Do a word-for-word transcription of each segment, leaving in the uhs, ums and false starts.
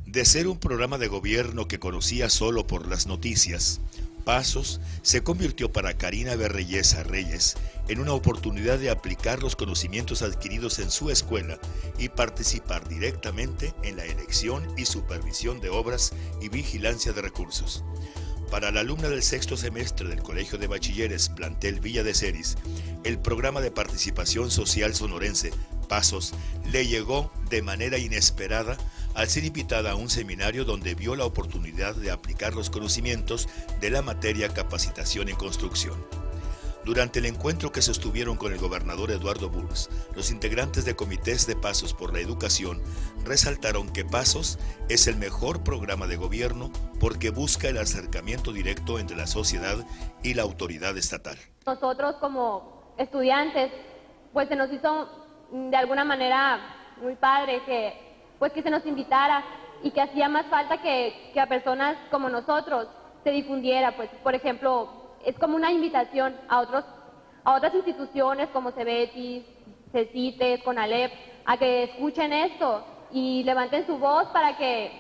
De ser un programa de gobierno que conocía solo por las noticias, Pasos se convirtió para Karina Berreyesa Reyes en una oportunidad de aplicar los conocimientos adquiridos en su escuela y participar directamente en la elección y supervisión de obras y vigilancia de recursos. Para la alumna del sexto semestre del Colegio de Bachilleres Plantel Villa de Ceris, el programa de participación social sonorense Pasos le llegó de manera inesperada al ser invitada a un seminario donde vio la oportunidad de aplicar los conocimientos de la materia capacitación en construcción. Durante el encuentro que sostuvieron con el gobernador Eduardo Bulls, los integrantes de comités de Pasos por la Educación resaltaron que Pasos es el mejor programa de gobierno porque busca el acercamiento directo entre la sociedad y la autoridad estatal. Nosotros como estudiantes, pues se nos hizo de alguna manera muy padre que, pues que se nos invitara y que hacía más falta que, que a personas como nosotros se difundiera, pues por ejemplo, es como una invitación a otros, a otras instituciones como Cebetis, CECITES, CONALEP, a que escuchen esto y levanten su voz para que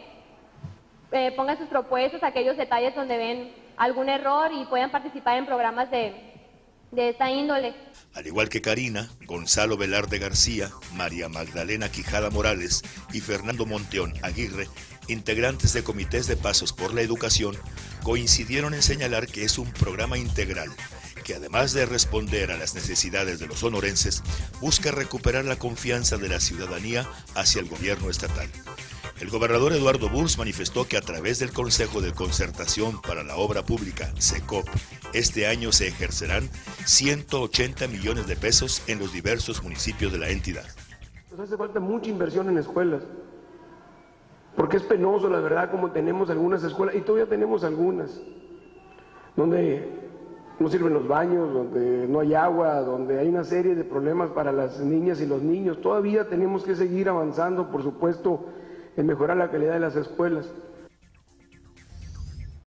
eh, pongan sus propuestas, aquellos detalles donde ven algún error y puedan participar en programas de, de esta índole. Al igual que Karina, Gonzalo Velarde García, María Magdalena Quijada Morales y Fernando Monteón Aguirre, integrantes de comités de Pasos por la Educación, coincidieron en señalar que es un programa integral, que además de responder a las necesidades de los sonorenses, busca recuperar la confianza de la ciudadanía hacia el gobierno estatal. El gobernador Eduardo Bulls manifestó que a través del Consejo de Concertación para la Obra Pública, SECOP, este año se ejercerán ciento ochenta millones de pesos en los diversos municipios de la entidad. Nos hace falta mucha inversión en escuelas, porque es penoso, la verdad, como tenemos algunas escuelas, y todavía tenemos algunas, donde no sirven los baños, donde no hay agua, donde hay una serie de problemas para las niñas y los niños. Todavía tenemos que seguir avanzando, por supuesto, en mejorar la calidad de las escuelas.